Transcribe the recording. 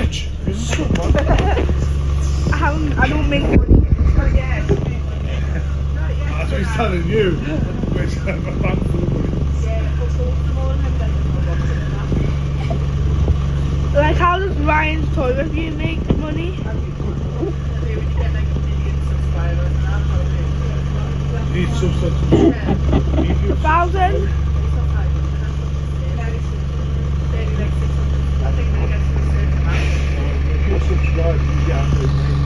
rich. You're so much. I don't make money. That's what he's telling you. Which I have a bank full of money. Like, how does Ryan's Toy Review make money? Need subscribers. 1,000? Subscribe, you get